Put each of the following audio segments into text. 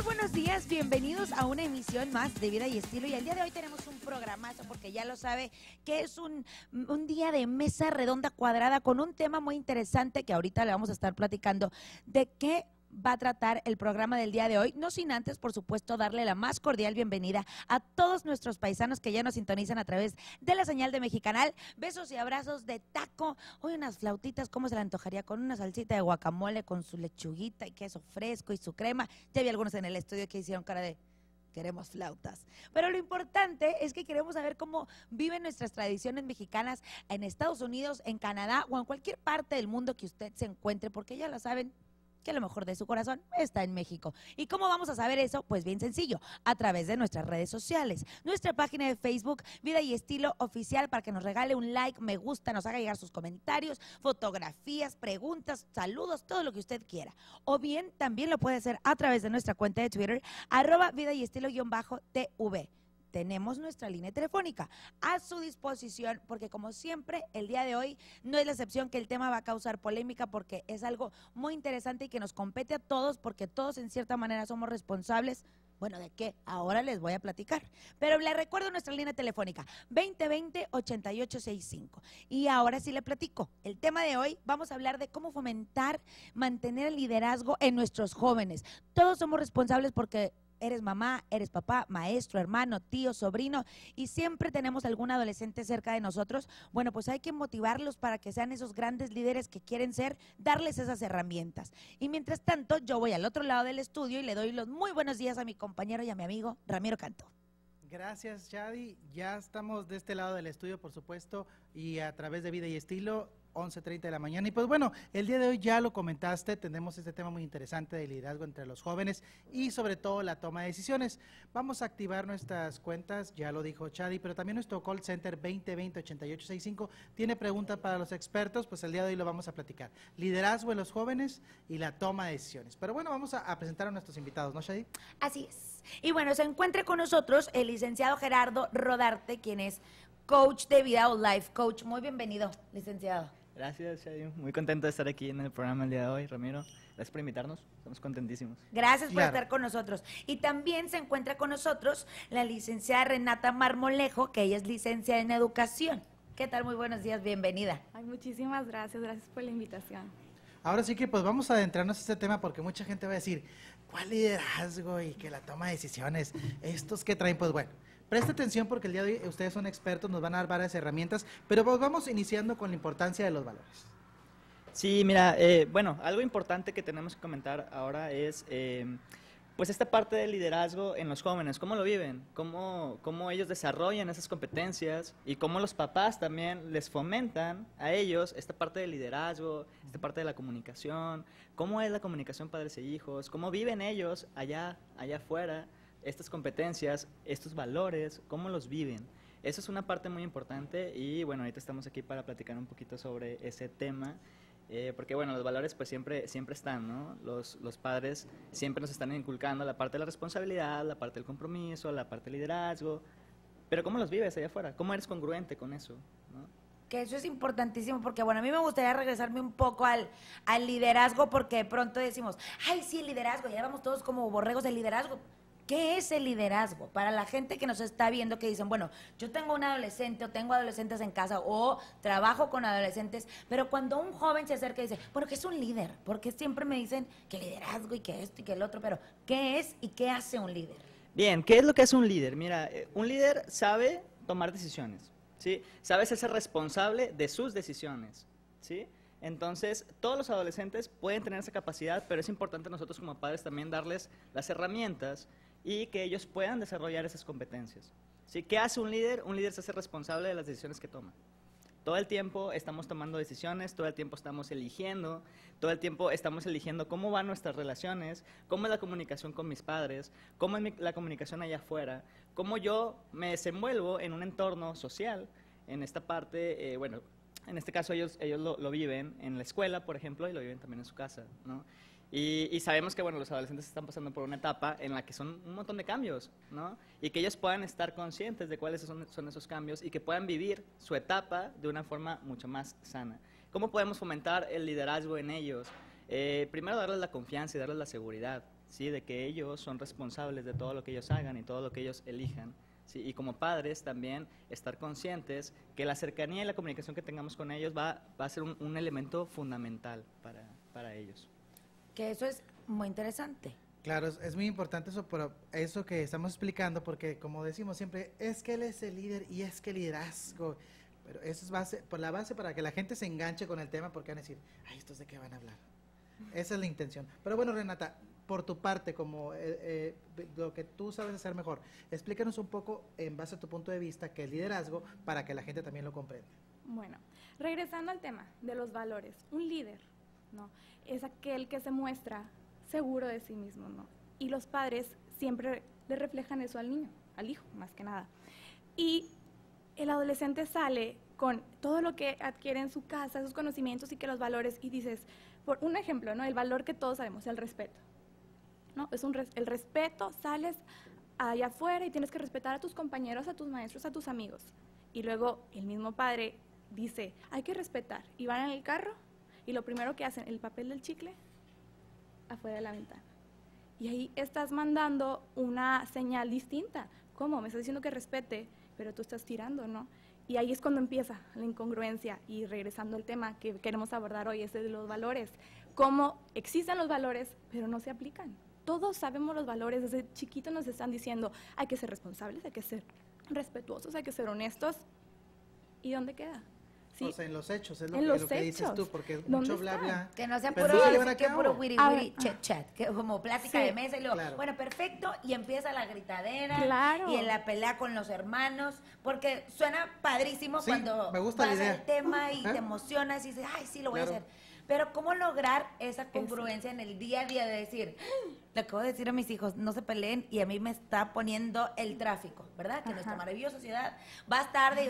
muy buenos días, bienvenidos a una emisión más de Vida y Estilo. Y el día de hoy tenemos un programazo porque ya lo sabe que es un día de mesa redonda cuadrada con un tema muy interesante que ahorita le vamos a estar platicando de qué va a tratar el programa del día de hoy, no sin antes, por supuesto, darle la más cordial bienvenida a todos nuestros paisanos que ya nos sintonizan a través de la señal de Mexicanal. Besos y abrazos de taco. Hoy unas flautitas, ¿cómo se le antojaría? Con una salsita de guacamole, con su lechuguita y queso fresco y su crema. Ya vi algunos en el estudio que hicieron cara de queremos flautas. Pero lo importante es que queremos saber cómo viven nuestras tradiciones mexicanas en Estados Unidos, en Canadá o en cualquier parte del mundo que usted se encuentre, porque ya lo saben, que lo mejor de su corazón está en México. ¿Y cómo vamos a saber eso? Pues bien sencillo, a través de nuestras redes sociales. Nuestra página de Facebook, Vida y Estilo Oficial, para que nos regale un like, me gusta, nos haga llegar sus comentarios, fotografías, preguntas, saludos, todo lo que usted quiera. O bien, también lo puede hacer a través de nuestra cuenta de Twitter, @Vida y Estilo_TV. Tenemos nuestra línea telefónica a su disposición, porque como siempre, el día de hoy no es la excepción, que el tema va a causar polémica porque es algo muy interesante y que nos compete a todos, porque todos en cierta manera somos responsables. Bueno, ¿de qué? Ahora les voy a platicar. Pero les recuerdo nuestra línea telefónica, 2020-8865. Y ahora sí le platico. El tema de hoy, vamos a hablar de cómo fomentar, mantener el liderazgo en nuestros jóvenes. Todos somos responsables porque eres mamá, eres papá, maestro, hermano, tío, sobrino, y siempre tenemos algún adolescente cerca de nosotros. Bueno, pues hay que motivarlos para que sean esos grandes líderes que quieren ser, darles esas herramientas. Y mientras tanto, yo voy al otro lado del estudio y le doy los muy buenos días a mi compañero y a mi amigo Ramiro Canto. Gracias, Shadi. Ya estamos de este lado del estudio, por supuesto, y a través de Vida y Estilo, 11:30 de la mañana. Y pues bueno, el día de hoy ya lo comentaste, tenemos este tema muy interesante de liderazgo entre los jóvenes y sobre todo la toma de decisiones. Vamos a activar nuestras cuentas, ya lo dijo Shadi, pero también nuestro call center 2020-8865 tiene preguntas para los expertos, pues el día de hoy lo vamos a platicar. Liderazgo en los jóvenes y la toma de decisiones. Pero bueno, vamos a presentar a nuestros invitados, ¿no, Shadi? Así es. Y bueno, se encuentra con nosotros el licenciado Gerardo Rodarte, quien es coach de vida o life coach. Muy bienvenido, licenciado. Gracias, Shadi. Muy contento de estar aquí en el programa el día de hoy, Ramiro. Gracias por invitarnos, estamos contentísimos. Gracias por estar con nosotros. Y también se encuentra con nosotros la licenciada Renata Marmolejo, que ella es licenciada en educación. ¿Qué tal? Muy buenos días, bienvenida. Ay, muchísimas gracias por la invitación. Ahora sí que pues vamos a adentrarnos a este tema porque mucha gente va a decir, ¿cuál liderazgo y que la toma de decisiones? ¿Estos que traen? Pues bueno, presta atención porque el día de hoy ustedes son expertos, nos van a dar varias herramientas, pero pues vamos iniciando con la importancia de los valores. Sí, mira, bueno, algo importante que tenemos que comentar ahora es pues esta parte del liderazgo en los jóvenes, cómo lo viven, cómo ellos desarrollan esas competencias y cómo los papás también les fomentan a ellos esta parte del liderazgo, esta parte de la comunicación, cómo es la comunicación padres e hijos, cómo viven ellos allá afuera, estas competencias, estos valores, cómo los viven. Eso es una parte muy importante y bueno, ahorita estamos aquí para platicar un poquito sobre ese tema. Porque bueno, los valores pues siempre están, ¿no? Los padres siempre nos están inculcando la parte de la responsabilidad, la parte del compromiso, la parte del liderazgo, pero ¿cómo los vives allá afuera? ¿Cómo eres congruente con eso, ¿no? Que eso es importantísimo porque, bueno, a mí me gustaría regresarme un poco al liderazgo porque de pronto decimos, ay, sí, el liderazgo, ya vamos todos como borregos del liderazgo. ¿Qué es el liderazgo? Para la gente que nos está viendo que dicen, bueno, yo tengo un adolescente o tengo adolescentes en casa o trabajo con adolescentes, pero cuando un joven se acerca y dice, bueno, ¿qué es un líder? Porque siempre me dicen que liderazgo y que esto y que el otro, pero ¿qué es y qué hace un líder? Bien, ¿qué es lo que hace un líder? Mira, un líder sabe tomar decisiones, ¿sí? Sabe ser responsable de sus decisiones, ¿sí? Entonces, todos los adolescentes pueden tener esa capacidad, pero es importante nosotros como padres también darles las herramientas y que ellos puedan desarrollar esas competencias. ¿Sí? ¿Qué hace un líder? Un líder se hace responsable de las decisiones que toma. Todo el tiempo estamos tomando decisiones, todo el tiempo estamos eligiendo, todo el tiempo estamos eligiendo cómo van nuestras relaciones, cómo es la comunicación con mis padres, cómo es la comunicación allá afuera, cómo yo me desenvuelvo en un entorno social. En esta parte, bueno, en este caso ellos lo viven en la escuela, por ejemplo, y lo viven también en su casa, ¿no? Y sabemos que, bueno, los adolescentes están pasando por una etapa en la que son un montón de cambios, ¿no? Y que ellos puedan estar conscientes de cuáles son esos cambios y que puedan vivir su etapa de una forma mucho más sana. ¿Cómo podemos fomentar el liderazgo en ellos? Primero, darles la confianza y darles la seguridad, ¿sí? De que ellos son responsables de todo lo que ellos hagan y todo lo que ellos elijan. ¿Sí? Y como padres también estar conscientes que la cercanía y la comunicación que tengamos con ellos va a ser un elemento fundamental para ellos. Que eso es muy interesante. Claro, es muy importante eso, pero eso que estamos explicando, porque como decimos siempre, es que él es el líder y es que el liderazgo, pero eso es base, por la base para que la gente se enganche con el tema, porque van a decir, ay, ¿estos de qué van a hablar? Esa es la intención. Pero bueno, Renata, por tu parte, como lo que tú sabes hacer mejor, explícanos un poco, en base a tu punto de vista, qué es liderazgo, para que la gente también lo comprenda. Bueno, regresando al tema de los valores, un líder, ¿no? Es aquel que se muestra seguro de sí mismo, ¿no? Y los padres siempre le reflejan eso al niño, al hijo, más que nada. Y el adolescente sale con todo lo que adquiere en su casa, sus conocimientos y que los valores, y dices, por un ejemplo, ¿no? El valor que todos sabemos, el respeto, ¿no? El respeto, sales allá afuera y tienes que respetar a tus compañeros, a tus maestros, a tus amigos. Y luego el mismo padre dice, hay que respetar. Y van en el carro y lo primero que hacen, el papel del chicle afuera de la ventana. Y ahí estás mandando una señal distinta. ¿Cómo? Me estás diciendo que respete, pero tú estás tirando, ¿no? Y ahí es cuando empieza la incongruencia. Y regresando al tema que queremos abordar hoy, es de los valores. Cómo existen los valores, pero no se aplican. Todos sabemos los valores, desde chiquitos nos están diciendo, hay que ser responsables, hay que ser respetuosos, hay que ser honestos. ¿Y dónde queda? ¿Sí? O sea, en los hechos, es En lo los que dices hechos. tú, porque ¿Dónde mucho bla están? bla. Que no sea pero puro, no se llevan a que cabo. puro wiri Ahora, wiri, chat chat, que como plática Sí. de mesa y luego, Claro. bueno, perfecto, y empieza la gritadera Claro. y en la pelea con los hermanos, porque suena padrísimo Sí, cuando me gusta la vas idea. al tema y Ajá. te emocionas y dices, ay, sí, lo voy Claro. a hacer. Pero ¿cómo lograr esa congruencia en el día a día de decir, le acabo de decir a mis hijos, no se peleen y a mí me está poniendo el tráfico, ¿verdad? Que nuestra maravillosa ciudad vas tarde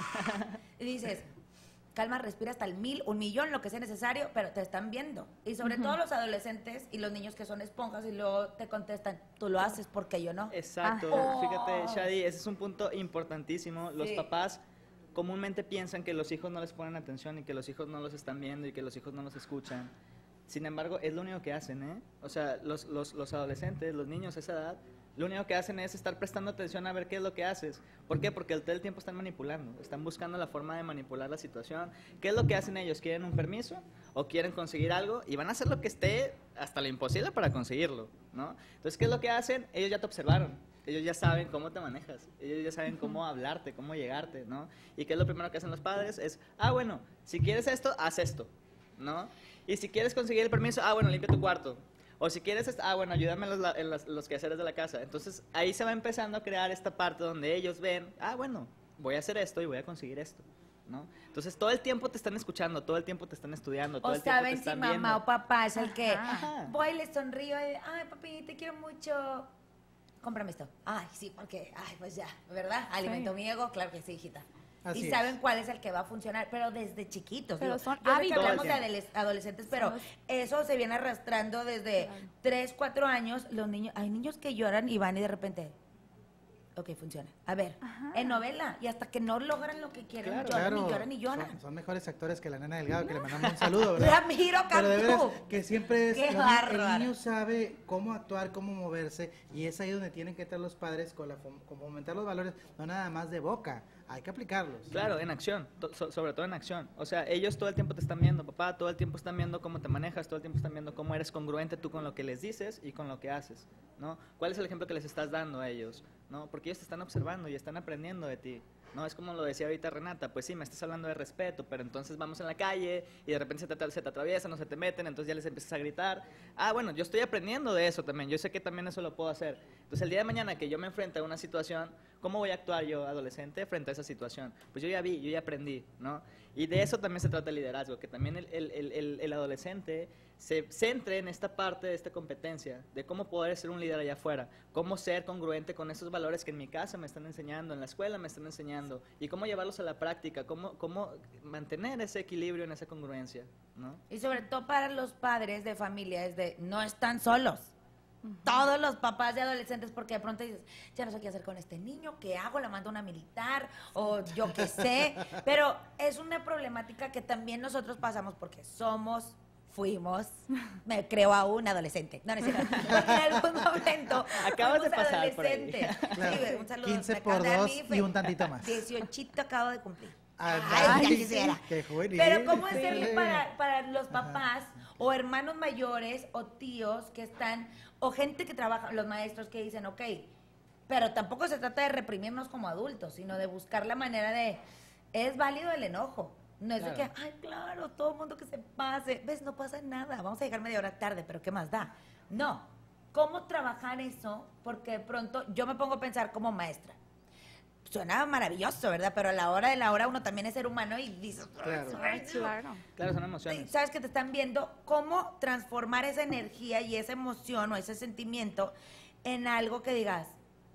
y dices, calma, respira hasta el 1000, 1,000,000, lo que sea necesario, pero te están viendo. Y sobre todo los adolescentes y los niños que son esponjas y luego te contestan, tú lo haces porque yo no. Exacto, Ajá. fíjate, Shadi, ese es un punto importantísimo. Los Sí. papás comúnmente piensan que los hijos no les ponen atención y que los hijos no los están viendo y que los hijos no los escuchan. Sin embargo, es lo único que hacen, ¿eh? O sea, los adolescentes, los niños a esa edad, lo único que hacen es estar prestando atención a ver qué es lo que haces. ¿Por qué? Porque todo el tiempo están manipulando, están buscando la forma de manipular la situación. ¿Qué es lo que hacen ellos? ¿Quieren un permiso o quieren conseguir algo? Y van a hacer lo que esté hasta lo imposible para conseguirlo, ¿no? Entonces, ¿qué es lo que hacen? Ellos ya te observaron. Ellos ya saben cómo te manejas, ellos ya saben cómo hablarte, cómo llegarte, ¿no? ¿Y qué es lo primero que hacen los padres? Es, bueno, si quieres esto, haz esto, ¿no? Y si quieres conseguir el permiso, bueno, limpia tu cuarto. O si quieres, bueno, ayúdame en los quehaceres de la casa. Entonces, ahí se va empezando a crear esta parte donde ellos ven, bueno, voy a hacer esto y voy a conseguir esto, ¿no? Entonces, todo el tiempo te están escuchando, todo el tiempo te están estudiando, todo O el tiempo te saben si están mamá viendo. o papá es el que Ajá. voy y le sonrío y, ay, papi, te quiero mucho. Cómprame esto. Ay, sí, porque, pues ya, ¿verdad? Alimento mi ego, claro que sí, hijita. Así y es. saben cuál es el que va a funcionar, pero desde chiquitos. Pero digo, son yo sé que hábitos. hablamos Todo el de adolescentes, pero Somos- eso se viene arrastrando desde Claro. 3, 4 años. Los niños, hay niños que lloran y van y de repente, ok, funciona. A ver, Ajá. en novela, y hasta que no logran lo que quieren, Claro. lloran Claro, y lloran y lloran. son mejores actores que la nena Delgado, que le mandamos un saludo, ¿verdad? Ramiro Pero de veras, Cantú. que siempre es, Qué el bárbaro. niño sabe cómo actuar, cómo moverse, y es ahí donde tienen que estar los padres con con fomentar los valores, no nada más de boca, hay que aplicarlos. Claro, en acción, sobre todo en acción. O sea, ellos todo el tiempo te están viendo, papá, todo el tiempo están viendo cómo te manejas, todo el tiempo están viendo cómo eres congruente tú con lo que les dices y con lo que haces, ¿no? ¿Cuál es el ejemplo que les estás dando a ellos? ¿No? Porque ellos te están observando y están aprendiendo de ti, ¿no? Es como lo decía ahorita Renata, pues sí, me estás hablando de respeto, pero entonces vamos en la calle y de repente se te atraviesan o se te meten, entonces ya les empiezas a gritar. Bueno, yo estoy aprendiendo de eso también, yo sé que también eso lo puedo hacer. Entonces el día de mañana que yo me enfrente a una situación, ¿cómo voy a actuar yo, adolescente, frente a esa situación? Pues yo ya vi, yo ya aprendí, ¿no? Y de eso también se trata el liderazgo, que también el adolescente se centre en esta parte de esta competencia, de cómo poder ser un líder allá afuera, cómo ser congruente con esos valores que en mi casa me están enseñando, en la escuela me están enseñando, y cómo llevarlos a la práctica, cómo mantener ese equilibrio en esa congruencia, ¿no? Y sobre todo para los padres de familia es de no están solos. Todos los papás de adolescentes, porque de pronto dices, ya no sé qué hacer con este niño, ¿qué hago? ¿La mando a una militar? O yo qué sé. Pero es una problemática que también nosotros pasamos porque somos me creo aún adolescente. No, no es cierto. Porque en algún momento Acabas de fuimos pasar por ahí. adolescentes. Claro. Sí, güey, un saludo. 15 me por acaba de dar 2 mi y fe. un tantito más. 18 acabo de cumplir. Ay, ya sí, quisiera. qué juvenil. Pero ¿cómo hacerle Sí. para los papás o hermanos mayores o tíos que están, o gente que trabaja, los maestros que dicen, ok, pero tampoco se trata de reprimirnos como adultos, sino de buscar la manera de, es válido el enojo. No es de Claro. que, ay, claro, todo el mundo que se pase. ¿Ves? No pasa nada. Vamos a llegar media hora tarde, pero ¿qué más da? No. ¿Cómo trabajar eso? Porque de pronto yo me pongo a pensar como maestra. Suena maravilloso, ¿verdad? Pero a la hora de la hora uno también es ser humano y dice, Claro. "Ay, no". Claro. Claro, son emociones. Sabes que te están viendo cómo transformar esa energía y esa emoción o ese sentimiento en algo que digas,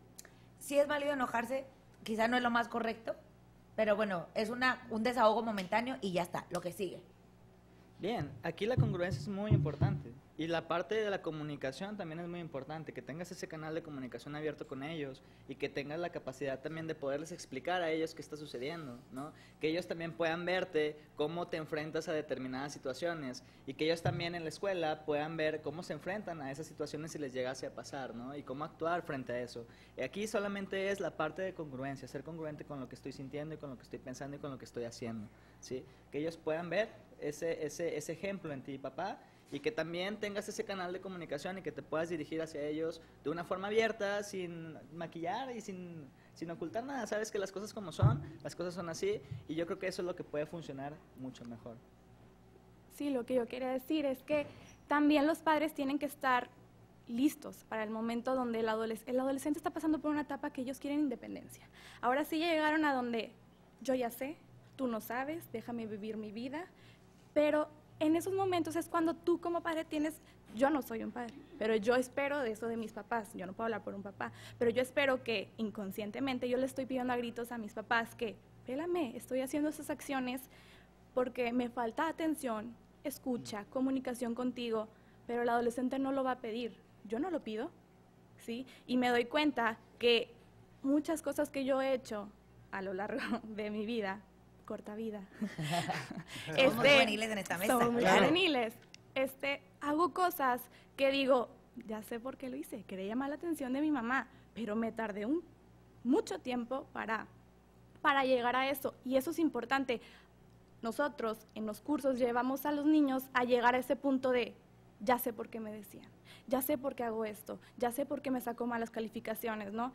sí es válido enojarse, quizá no es lo más correcto, pero bueno, es un desahogo momentáneo y ya está, lo que sigue. Bien, aquí la congruencia es muy importante y la parte de la comunicación también es muy importante, que tengas ese canal de comunicación abierto con ellos y que tengas la capacidad también de poderles explicar a ellos qué está sucediendo, ¿no? Que ellos también puedan verte cómo te enfrentas a determinadas situaciones y que ellos también en la escuela puedan ver cómo se enfrentan a esas situaciones si les llegase a pasar, ¿no? Y cómo actuar frente a eso. Y aquí solamente es la parte de congruencia, ser congruente con lo que estoy sintiendo y con lo que estoy pensando y con lo que estoy haciendo, ¿sí? Que ellos puedan ver ese ejemplo en ti, papá, y que también tengas ese canal de comunicación y que te puedas dirigir hacia ellos de una forma abierta, sin maquillar y sin ocultar nada. Sabes que las cosas como son, las cosas son así, y yo creo que eso es lo que puede funcionar mucho mejor. Sí, lo que yo quería decir es que también los padres tienen que estar listos para el momento donde el adolescente está pasando por una etapa que ellos quieren independencia. Ahora sí llegaron a donde yo ya sé, tú no sabes, déjame vivir mi vida, pero en esos momentos es cuando tú como padre yo no soy un padre, pero yo espero de eso de mis papás, yo no puedo hablar por un papá, pero yo espero que inconscientemente yo le estoy pidiendo a gritos a mis papás que, pélame, estoy haciendo esas acciones porque me falta atención, escucha, comunicación contigo, pero el adolescente no lo va a pedir, yo no lo pido, ¿sí? Y me doy cuenta que muchas cosas que yo he hecho a lo largo de mi vida, corta vida. Somos juveniles en esta mesa. Somos muy Claro. juveniles. Hago cosas que digo, ya sé por qué lo hice, quería llamar la atención de mi mamá, pero me tardé mucho tiempo para llegar a eso. Y eso es importante. Nosotros en los cursos llevamos a los niños a llegar a ese punto de, ya sé por qué me decían, ya sé por qué hago esto, ya sé por qué me saco malas calificaciones, ¿no?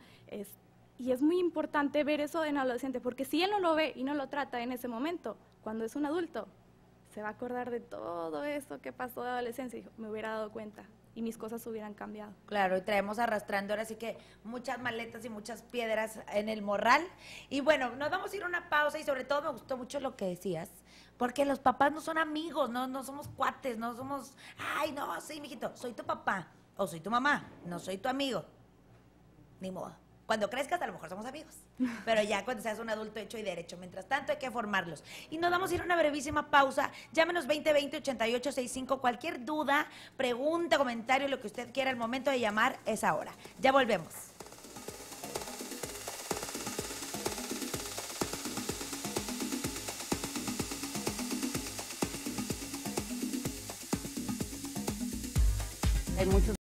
Y es muy importante ver eso en el adolescente, porque si él no lo ve y no lo trata en ese momento, cuando es un adulto, se va a acordar de todo eso que pasó de adolescencia y dijo, me hubiera dado cuenta y mis cosas hubieran cambiado. Claro, y traemos arrastrando ahora sí que muchas maletas y muchas piedras en el morral. Y bueno, nos vamos a ir a una pausa y sobre todo me gustó mucho lo que decías, porque los papás no son amigos, no somos cuates, no somos, ay, no, sí, mijito, soy tu papá o soy tu mamá, no soy tu amigo. Ni modo. Cuando crezcas a lo mejor somos amigos, pero ya cuando seas un adulto hecho y derecho. Mientras tanto hay que formarlos. Y nos vamos a ir a una brevísima pausa. Llámenos 2020-8865. Cualquier duda, pregunta, comentario, lo que usted quiera, el momento de llamar es ahora. Ya volvemos. Hay muchos